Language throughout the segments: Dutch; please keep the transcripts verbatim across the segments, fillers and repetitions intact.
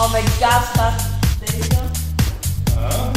Oh my god, schat. Deze. Oh.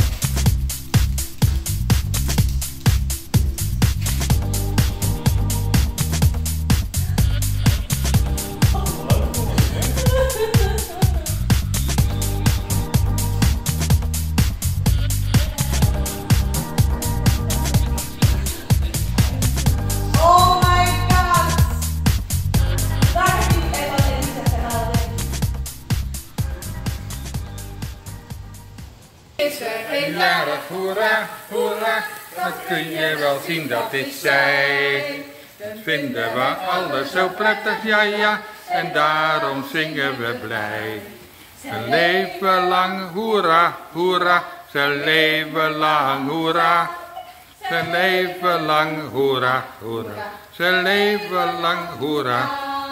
Jarig, hoera, hoera, dat kun je wel zien, dat is zij. Dat vinden we alles zo prettig, ja ja, en daarom zingen we blij. Ze leven lang, hoera, hoera, ze leven lang, hoera. Ze leven lang, hoera, hoera, ze leven lang, hoera.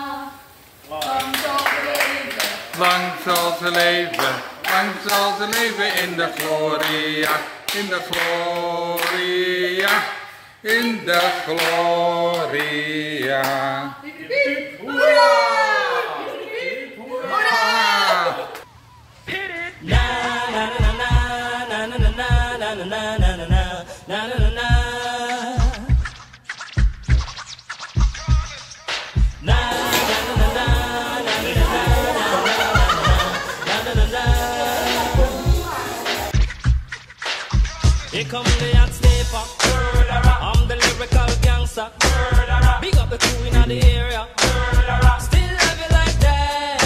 Lang zal ze leven. Lang zal ze leven in de gloria, in de gloria, in de gloria. Hoera! Hoera! Na na na na na na na na na na na na na na. Here come the hot stepper. I'm the lyrical gangster. Big up the crew in the area. Still love it like that.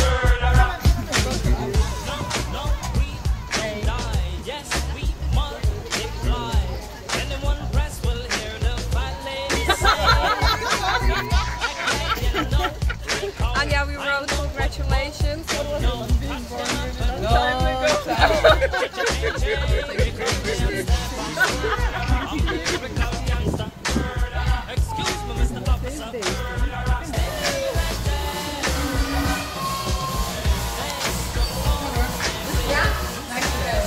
No, no, we don't die. Yes, we multiply. Anyone press will hear the fat lady say. Anja, we wrote congratulations. No, excuse me, mister Officer. Ja? Dankjewel.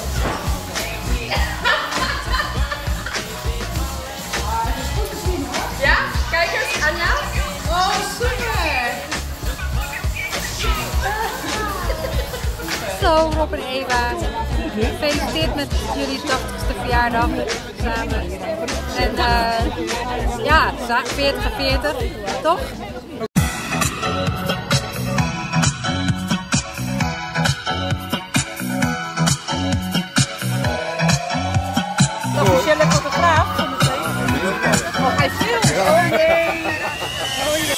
Ja? Kijk eens, Anja. Oh, super! Zo, Rob en Eva. Gefeliciteerd met jullie tachtigste verjaardag samen. En uh, ja, veertig en veertig, toch? De officiële fotograaf van de feest. Oh, hij filmt! Oh nee! Oh nee!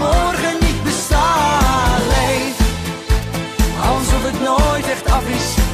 nooit echt af is.